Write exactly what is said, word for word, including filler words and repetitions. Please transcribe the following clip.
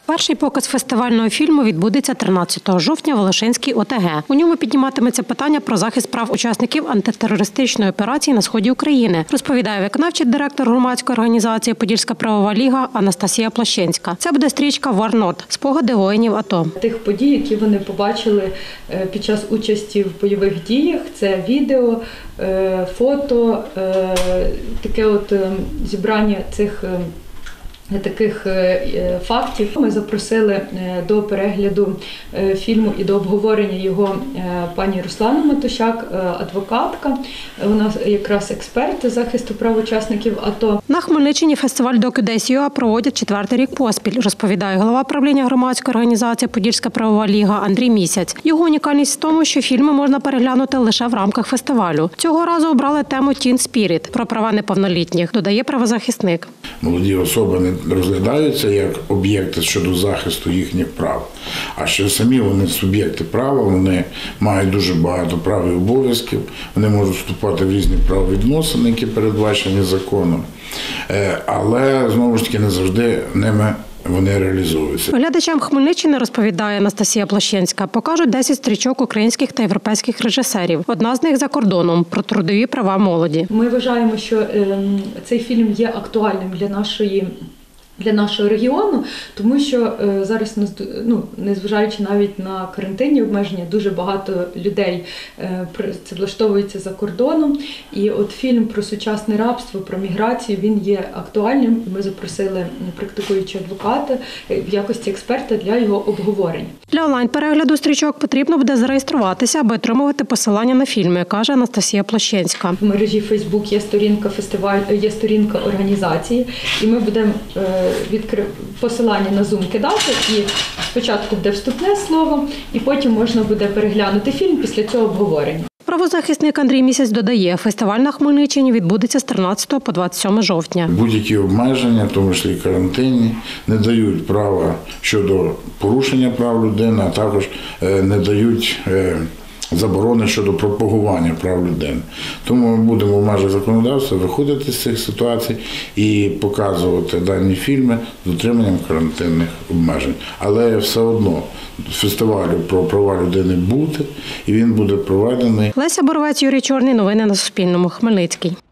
Перший показ фестивального фільму відбудеться тринадцятого жовтня в Волошинській О Те Ге. У ньому підніматиметься питання про захист прав учасників антитерористичної операції на сході України, розповідає виконавчий директор громадської організації «Подільська правова ліга» Анастасія Плащенська. Це буде стрічка «War Not» – спогади воїнів АТО. Тих подій, які вони побачили під час участі в бойових діях, це відео, фото, таке от зібрання цих таких фактів. Ми запросили до перегляду фільму і до обговорення його пані Руслану Матощак, адвокатка. Вона якраз експерт захисту прав учасників АТО. На Хмельниччині фестиваль «Докюдейс ю а» проводять четвертий рік поспіль, розповідає голова правління громадської організації «Подільська правова ліга» Андрій Місяць. Його унікальність в тому, що фільми можна переглянути лише в рамках фестивалю. Цього разу обрали тему «Тін Спіріт» – про права неповнолітніх, додає правозахисник. Молоді особи не розглядаються як об'єкти щодо захисту їхніх прав, а що самі вони суб'єкти права, вони мають дуже багато прав і обов'язків, вони можуть вступати в різні правовідносини, які передбачені законом, але, знову ж таки, не завжди ними вони реалізуються. Глядачам Хмельниччини, розповідає Анастасія Плащенська, покажуть десять стрічок українських та європейських режисерів. Одна з них за кордоном – про трудові права молоді. Ми вважаємо, що цей фільм є актуальним для нашої Для нашого регіону, тому що е, зараз, ну, незважаючи навіть на карантинні обмеження, дуже багато людей е, влаштовуються за кордоном. І от фільм про сучасне рабство, про міграцію, він є актуальним. Ми запросили практикуючого адвоката в якості експерта для його обговорення. Для онлайн-перегляду стрічок потрібно буде зареєструватися, аби отримувати посилання на фільми, каже Анастасія Плащенська. В мережі Фейсбук є сторінка фестивалю, є сторінка організації, і ми будемо е, відкрив посилання на Zoom кидати, і спочатку буде вступне слово, і потім можна буде переглянути фільм після цього обговорення. Правозахисник Андрій Місяць додає, фестиваль на Хмельниччині відбудеться з тринадцятого по двадцять сьоме жовтня. Будь-які обмеження, в тому числі карантинні, не дають права щодо порушення прав людини, а також не дають заборони щодо пропагування прав людини. Тому ми будемо в межах законодавства виходити з цих ситуацій і показувати дані фільми з дотриманням карантинних обмежень. Але все одно фестивалю про права людини буде, і він буде проведений. Леся Боровець, Юрій Чорний. Новини на Суспільному. Хмельницький.